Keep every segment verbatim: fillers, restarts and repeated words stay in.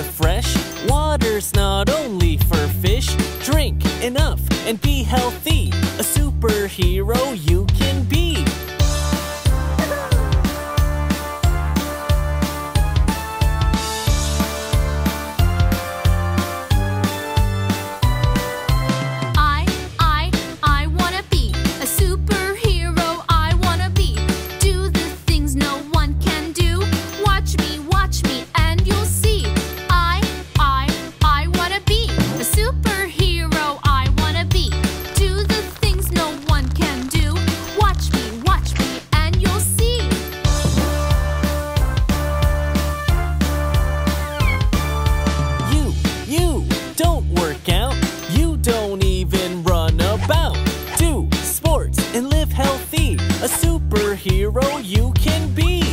refresh. Water's not only for fish. Drink enough and be healthy. A superhero you can be. A superhero you can be.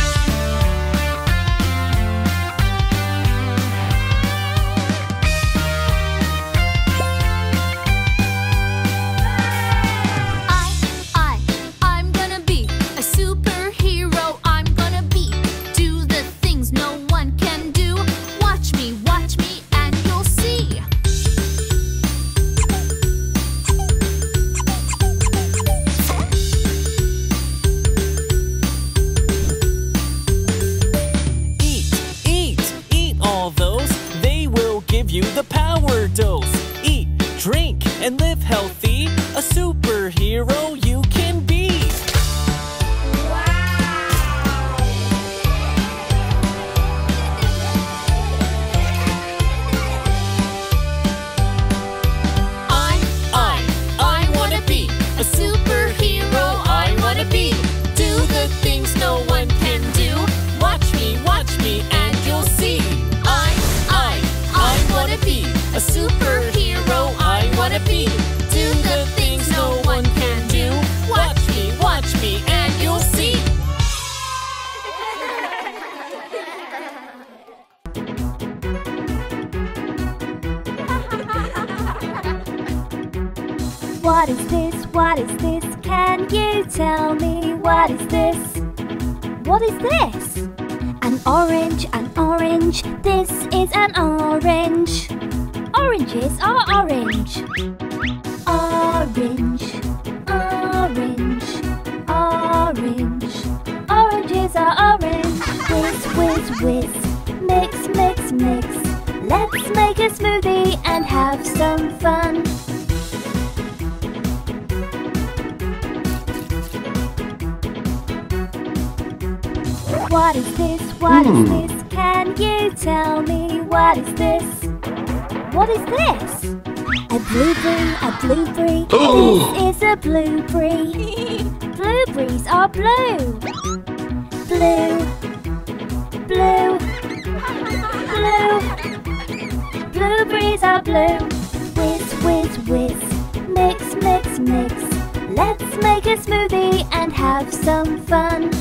I, I, I'm gonna be a superhero. I'm gonna be. Do the things no one can do. Watch me, watch me, and you'll see. Give you the power dose. Eat, drink, and live healthy. A superhero you can be. I, I, I wanna be a superhero. I wanna be. Do the things no one can do. Watch me, watch me, and you'll see. I, I, I wanna be a superhero. I wanna be. Do the things no one can do. Watch me, watch me, and you'll see. What is this? What is this? Can you tell me what is this? What is this? An orange, an orange. This is an orange. Oranges are orange. Orange, orange, orange. Oranges are orange. Whiz, whiz, whiz. Mix, mix, mix. Let's make a smoothie and have some fun. What is this? What is this? Can you tell me what is this? What is this? A blueberry, a blueberry. This is a blueberry. Blueberries are blue. Blue, blue, blue. Blueberries are blue. Whiz, whiz, whiz. Mix, mix, mix. Let's make a smoothie and have some fun.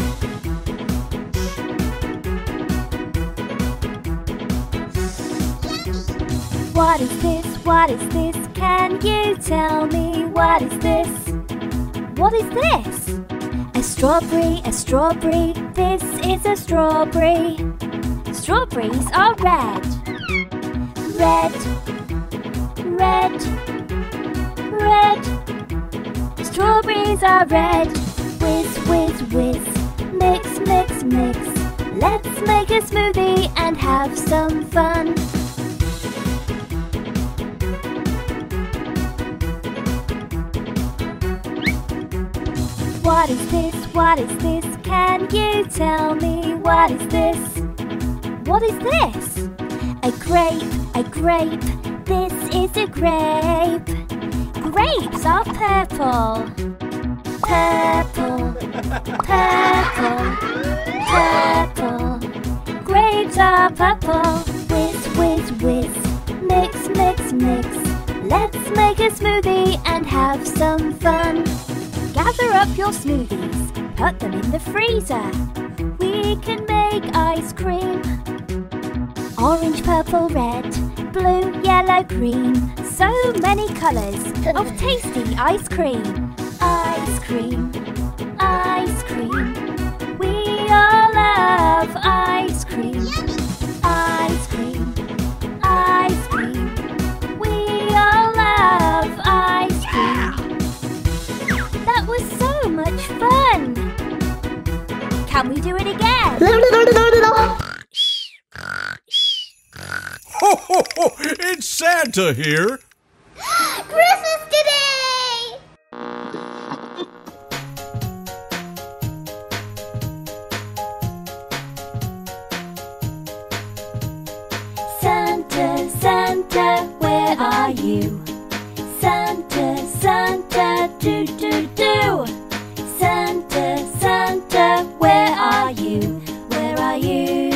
What is this? What is this? Can you tell me what is this? What is this? A strawberry, a strawberry. This is a strawberry. Strawberries are red. Red, red, red. Strawberries are red. Whiz, whiz, whiz. Mix, mix, mix. Let's make a smoothie and have some fun. What is this? What is this? Can you tell me what is this? What is this? A grape, a grape. This is a grape. Grapes are purple. Purple, purple, purple. Grapes are purple. Whiz, whiz, whiz. Mix, mix, mix. Let's make a smoothie and have some fun. Gather up your smoothies, put them in the freezer. We can make ice cream. Orange, purple, red, blue, yellow, green. So many colours of tasty ice cream. Ice cream, ice cream. We all love ice cream. Ice cream. it again. Ho, ho, ho! It's Santa here! Christmas today! Santa, Santa, where are you? Santa, Santa, do, do, do. Santa, Santa, where are you? Where are you?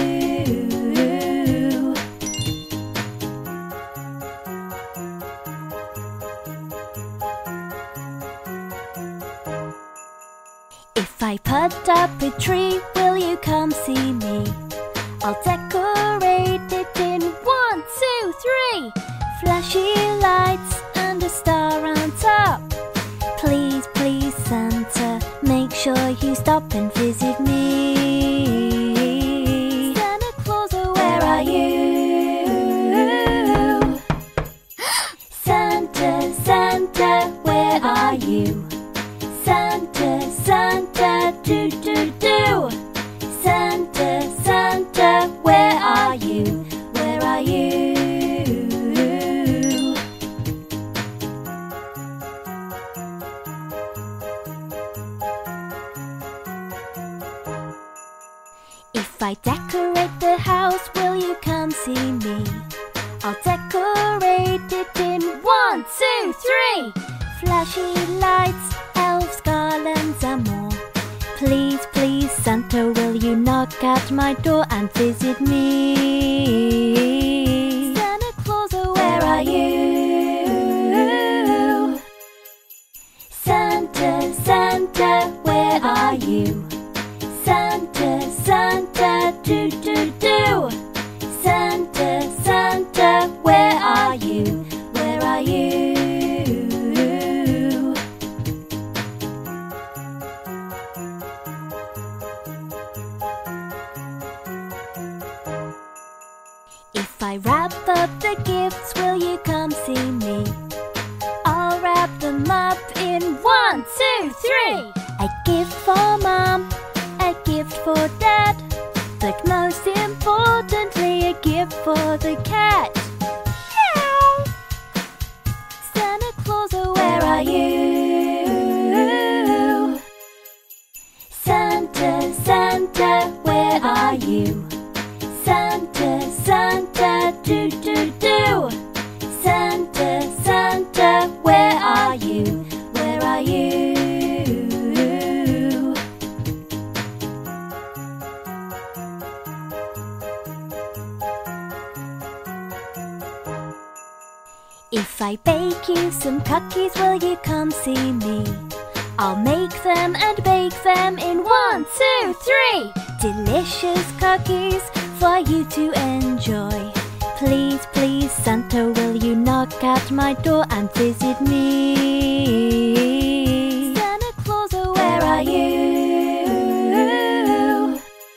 If I put up a tree, will you come see me? I'll decorate it in one, two, three. Flashy lights and a star on top. Please, please, Santa, make sure you stop and visit me. Santa Claus, oh, where are you? Santa, Santa, where are you? Santa, Santa, do, do, do. Santa, Santa, where are you? Where are you? If I decorate the house, will you come see me? I'll decorate it in one, two, three. Flashy lights, elves, garlands and more. Please, please, Santa, will you knock at my door and visit me? Santa Claus, oh, where are you? Santa, Santa, where are you? Santa, Santa, do, do, do. Santa, Santa, where are you? Where are you? If I wrap up the gifts, will you come see me? I'll wrap them up in one, two, three. A gift for Mom, a gift for Dad, but most importantly, a gift for the cat. Meow. Santa Claus, oh, where are you? Santa, Santa, where are you? Santa, Santa, do, do, do. Santa, Santa, where are you? Where are you? If I bake you some cookies, will you come see me? I'll make them and bake them in one, two, three. Delicious cookies for you to enjoy. Please, please, Santa, will you knock at my door and visit me? Santa Claus, oh, where are you?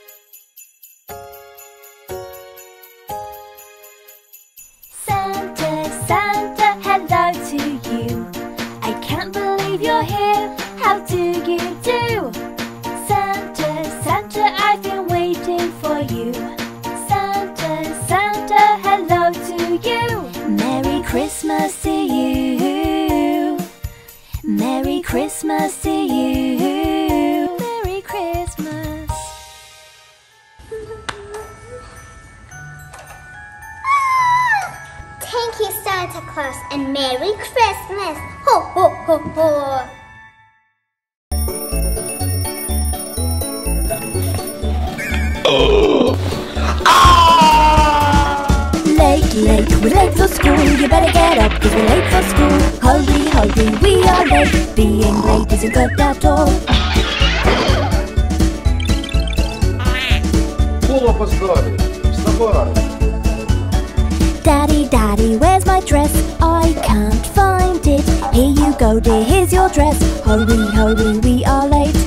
Santa, Santa, hello to you. I can't believe you're here. How do you do? Santa, Santa, I've been waiting for you. Santa, Santa, hello to you. Merry Christmas to you. Merry Christmas to you. Merry Christmas. Thank you, Santa Claus, and Merry Christmas! Ho, ho, ho, ho! Late, late, we're late for school. You better get up, cause we're late for school. Hurry, hurry, we are late. Being late isn't good at all. Школу опоздали. Вставай. Daddy, Daddy, where's my dress? I can't find it. Here you go, dear, here's your dress. Hurry, hurry, we are late.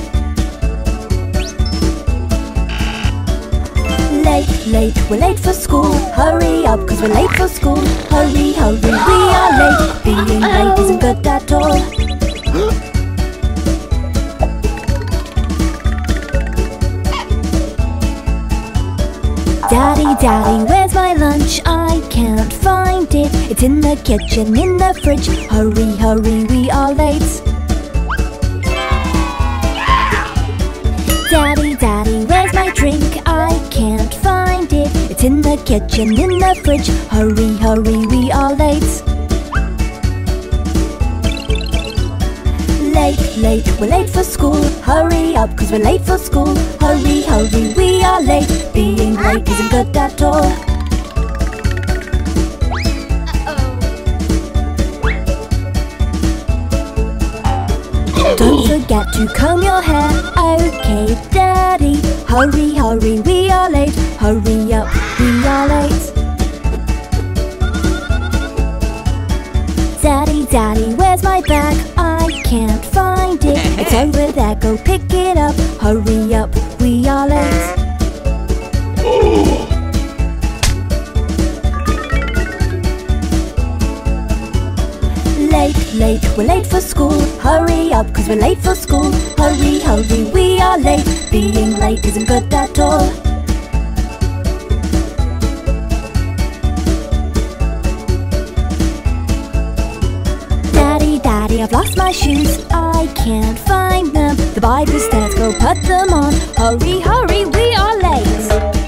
Late, late, we're late for school. Hurry up, cause we're late for school. Hurry, hurry, we are late. Being late isn't good at all. Daddy, Daddy, where's my lunch? I can't find it. It's in the kitchen, in the fridge. Hurry, hurry, we are late. Daddy, Daddy, where's my drink? I can't find it. It's in the kitchen, in the fridge. Hurry, hurry, we are late. Late, late, we're late for school. Hurry up, cause we're late for school. Hurry, hurry, we are late. Being late isn't good at all. Don't forget to comb your hair. Okay, Daddy. Hurry, hurry, we are late. Hurry up, we are late. Daddy, Daddy, where's my bag? I can't find it. It's over there, go pick it up. Hurry up, we are late. Late, late, we're late for school. Hurry up, cause we're late for school. Hurry, hurry, we are late. Being late isn't good at all. Daddy, Daddy, I've lost my shoes. I can't find them. The Bible says go put them on. Hurry, hurry, we are late.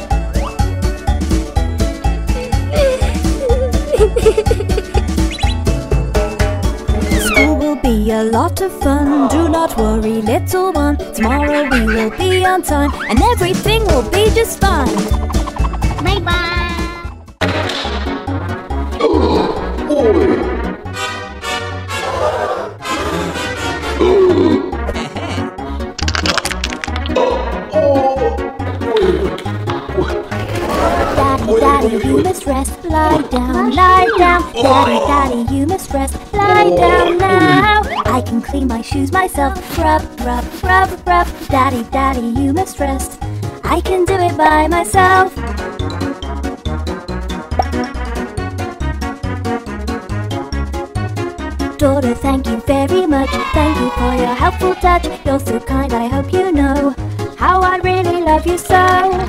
School will be a lot of fun. Do not worry, little one. Tomorrow we will be on time, and everything will be just fine. Bye bye. Daddy, Daddy, you must rest. Lie down, lie down. Daddy, Daddy, you must rest. Lie down now. I can clean my shoes myself. Rub, rub, rub, rub. Daddy, Daddy, you must rest. I can do it by myself. Daughter, thank you very much. Thank you for your helpful touch. You're so kind, I hope you know how I really love you so.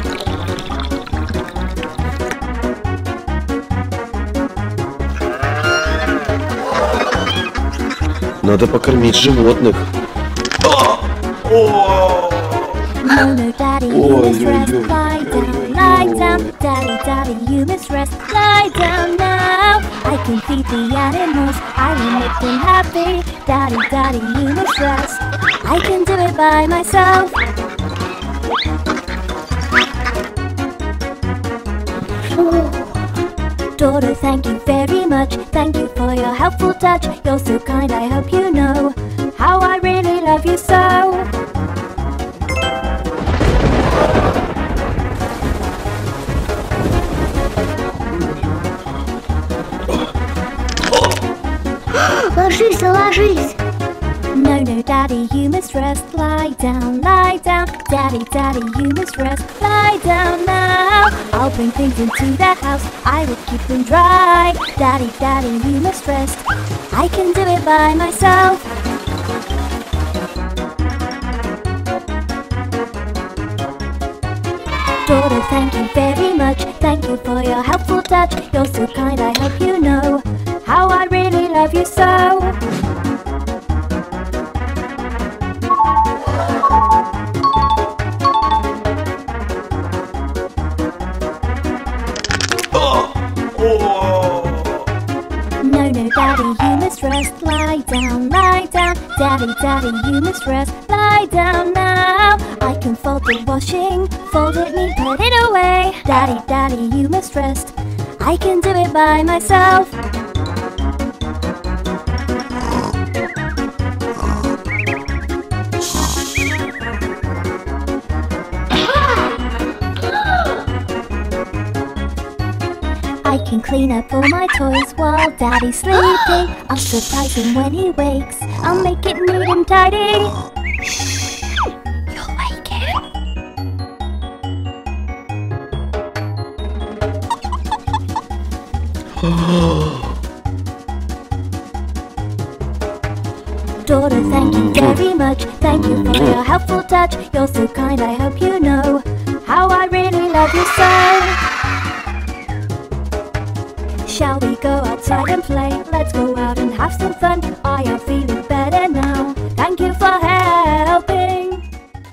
Надо покормить животных. No, no, Daddy, you must rest. Lie down, lie down. Daddy, Daddy, you must rest. Lie down now. I can feed the animals. I will make them happy. Daddy, Daddy, you must rest. I can do it by myself. Daughter, thank you very much. Thank you for your helpful touch. You're so kind, I hope you know how I really love you so. Ложись, ложись. No, no, Daddy, you must rest. Lie down, lie down. Daddy, Daddy, you must rest. Lie down now. I'll bring things into the house. I will keep them dry. Daddy, Daddy, you must rest. I can do it by myself. Daughter, thank you very much. Thank you for your helpful touch. You're so kind, I hope you know how I really love you so. No, no, Daddy, you must rest. Lie down, lie down. Daddy, Daddy, you must rest. Lie down now. I can fold the washing. Fold it neat, put it away. Daddy, Daddy, you must rest. I can do it by myself. I can clean up all my toys while Daddy's sleeping. I'll surprise him when he wakes. I'll make it neat and tidy. Shh, you'll wake him. Daughter, thank you very much. Thank you for your helpful touch. You're so kind, I hope you know how I really love you so. Shall we go outside and play? Let's go out and have some fun. I am feeling better now. Thank you for having